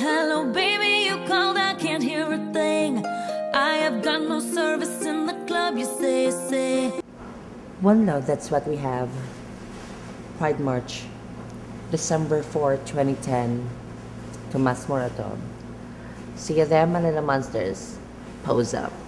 Hello, baby, you called, I can't hear a thing. I have got no service in the club, you say. One Love, that's what we have. Pride March, December 4, 2010. Tomas Morato. See you there, my little monsters. Pose up.